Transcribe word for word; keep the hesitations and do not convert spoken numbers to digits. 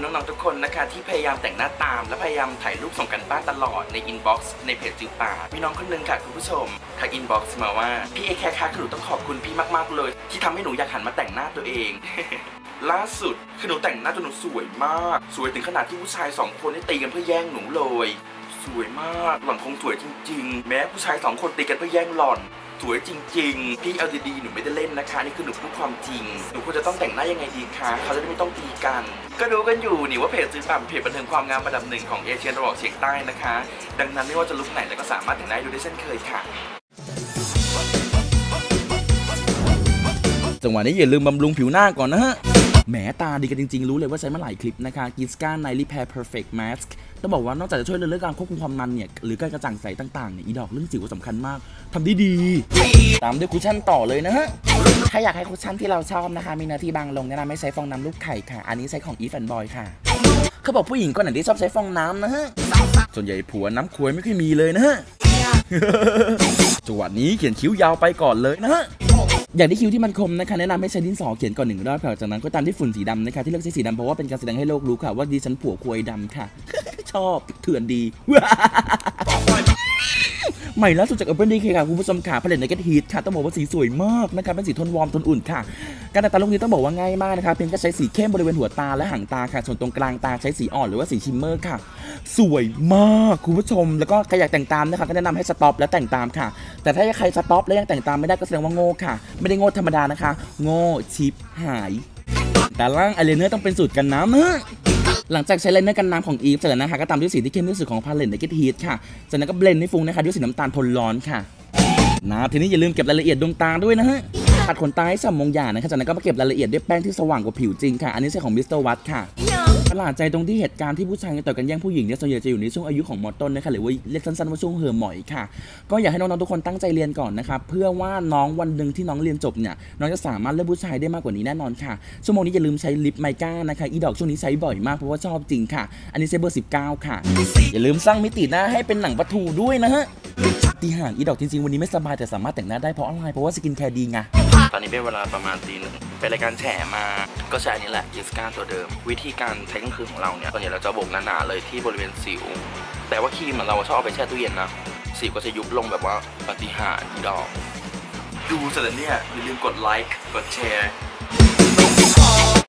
น้องๆทุกคนนะคะที่พยายามแต่งหน้าตามและพยายามถ่ายรูปส่งกันบ้านตลอดในอินบ็อกซ์ในเพจจิวป่ามีน้องคนนึงค่ะคุณผู้ชมทักอินบ็อกซ์มาว่าพี่เอแคร์คะคือหนูต้องขอบคุณพี่มากๆเลยที่ทำให้หนูอยากหันมาแต่งหน้าตัวเอง ล่าสุดคือหนูแต่งหน้าจนหนูสวยมากสวยถึงขนาดที่ผู้ชายสองคนได้ตีกันเพื่อแย่งหนูเลยสวยมากหล่อนคงสวยจริงๆแม้ผู้ชายสองคนตีกันเพื่อแย่งหล่อนสวยจริงๆพี่เอาดีๆหนูไม่ได้เล่นนะคะนี่คือหนูพูดความจริงหนูควรจะต้องแต่งหน้ายังไงดีคะเขาจะได้ไม่ต้องตีกันก็รู้กันอยู่นี่ว่าเพจจิวป่าเพจบันเทิงความงามระดับหนึ่งของเอเชียตะวันออกเฉียงใต้นะคะดังนั้นไม่ว่าจะลุคไหนแล้วก็สามารถแต่งหน้าดูได้เช่นเคยค่ะจังหวะนี้อย่าลืมบำรุงผิวหน้าก่อนนะฮะแหมตาดีกันจริงๆรู้เลยว่าใช้มาหลายคลิปนะคะ Giska Night Repair Perfect Mask ต้องบอกว่านอกจากจะช่วยเรื่องการควบคุมความมันเนี่ยหรือการกระจ่างใสต่างๆเนี่ยอีดอกเรื่องสิวสำคัญมากทำได้ดีตามด้วยคุชชั่นต่อเลยนะฮะถ้าอยากให้คุชชั่นที่เราชอบนะคะมีเนื้อที่บางลงแนะนำให้ใช้ฟองน้ำลูกไข่ค่ะอันนี้ใช้ของ Eve and Boy ค่ะเขาบอกผู้หญิงคนไหนที่ชอบใช้ฟองน้ำนะฮะส่วนใหญ่ผัวน้ำควยไม่ค่อยมีเลยนะฮะจังหวะนี้เขียนคิ้วยาวไปก่อนเลยนะฮะอยากได้คิ้วที่มันคมนะคะแนะนำให้ใช้ดินสอเขียนก่อนหนึ่งรอบค่ะจากนั้นก็ตามที่ฝุ่นสีดำนะคะที่เลือกใช้สีดำเพราะว่าเป็นการแสดงให้โลกรู้ค่ะว่าดิฉันผัวควยดำค่ะ ชอบเถื่อนดี ใหม่ล่าสุดจาก Urban Decay ค่ะคุณผู้ชมค่ะผลิตใน Get Heat ค่ะต้องบอกว่าสีสวยมากนะคะเป็นสีโทนวอร์มโทนอุ่นค่ะการแต่งตาลุคนี้ต้องบอกว่าง่ายมากนะคะเพียงแค่ใช้สีเข้มบริเวณหัวตาและหางตาค่ะส่วนตรงกลางตาใช้สีอ่อนหรือว่าสีชิมเมอร์ค่ะสวยมากคุณผู้ชมแล้วก็ใครอยากแต่งตามนะคะก็แนะนำให้สต็อปและแต่งตามค่ะแต่ถ้าใครสต็อปแล้วยังแต่งตามไม่ได้ก็แสดงว่าโง่ค่ะไม่ได้โง่ธรรมดานะคะโง่ชิปหายแต่ล่างอายไลเนอร์ต้องเป็นสูตรกันน้ำนะหลังจากใช้ไลเนอร์กันน้ำของ Eve เสร็จแล้วนะคะก็ตามด้วยสีที่เข้มที่สุดของพาเลตใน Get Heat ค่ะจากนั้นก็เบลนด์ให้ฟุ้งนะคะด้วยสีน้ำตาลทนร้อนค่ะนะทีนี้อย่าลืมเก็บรายละเอียดดวงตาด้วยนะฮะตัดขนตาให้สมมงหย่านะคะจากนั้นก็มาเก็บรายละเอียดด้วยแป้งที่สว่างกว่าผิวจริงค่ะอันนี้ใช่ของ มิสเตอร์ วัตค่ะประหลาดใจตรงที่เหตุการณ์ที่ผู้ชายต่อกันแย่งผู้หญิงเนี่ยส่วนใหญ่จะอยู่ในช่วงอายุของมอต้นนะคะหรือว่าเรียกสั้นๆว่าช่วงเห่อหมอยค่ะก็อยากให้น้องๆทุกคนตั้งใจเรียนก่อนนะครับเพื่อว่าน้องวันหนึ่งที่น้องเรียนจบเนี่ยน้องจะสามารถเลือกผู้ชายได้มากกว่านี้แน่นอนค่ะชั่วโมงนี้อย่าลืมใช้ลิปไมก้านะคะอีดอกช่วงนี้ใช้บ่อยมากเพราะว่าชอบจริงค่ะอันนี้ใช้เบอร์สิบเก้าค่ะอย่าลืมสร้างมิติหน้าให้เป็นหนังปลาทูด้วยนะฮะตีห่างอีดอกจริงๆวันนี้ไม่สบายแต่สามารถแต่งหน้าได้เพราะอะไรเพราะว่าสกินแคร์ดีไงตอนนี้เป็นเวลาประมาณตีหนึ่งเป็นรายการแฉมาก็ใช้อันนี้แหละยิสก้าตัวเดิมวิธีการใช้กลางคืนของเราเนี่ยตอนนี้เราจะโบกหนาๆเลยที่บริเวณสิวแต่ว่าครีมเราชอบเอาไปแช่ตู้เย็นนะสิวก็จะยุบลงแบบว่าปาฏิหาริย์อีดอกดูเสร็จแล้วเนี่ยอย่าลืมกดไลค์กดแชร์